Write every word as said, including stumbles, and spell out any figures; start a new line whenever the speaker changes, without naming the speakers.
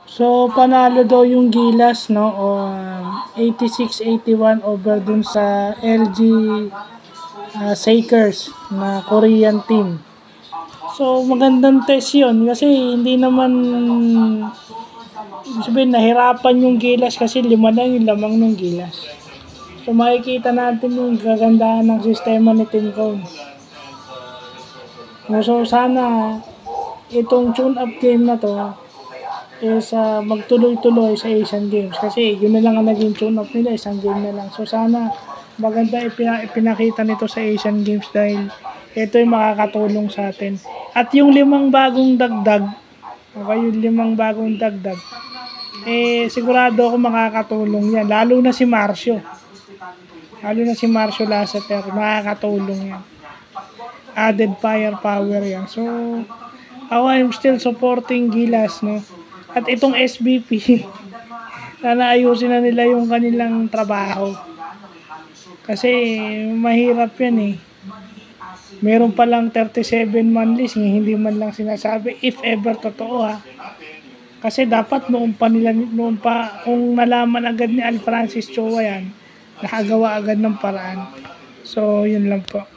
So, panalo daw yung Gilas, no? O, um, eighty-six eighty-one over dun sa L G uh, Sakers na Korean team. So, magandang test yun kasi hindi naman, ibig sabihin, nahirapan yung Gilas kasi lima lang yung lamang ng Gilas. So, makikita natin yung kagandahan ng sistema ni Team Cone. So, sana itong tune-up game na to is uh, magtuloy-tuloy sa Asian Games kasi yun na lang ang naging tune-up nila, isang game na lang. So, sana maganda ipina- ipinakita nito sa Asian Games dahil ito yung makakatulong sa atin. At yung limang bagong dagdag, okay, yung limang bagong dagdag, eh, sigurado ako makakatulong yan. Lalo na si Marcio. Lalo na si Marcio Lasater, makakatulong yan. Added firepower yan. So, ako, I'm still supporting Gilas, no? At itong S B P, sana ayusin na nila yung kanilang trabaho. Kasi, mahirap yan eh. Meron palang thirty-seven man list, hindi man lang sinasabi, if ever totoo ha. Kasi dapat noon pa nila, noon pa, kung nalaman agad ni Al Francis Chowa yan, nakagawa agad ng paraan. So, yun lang po.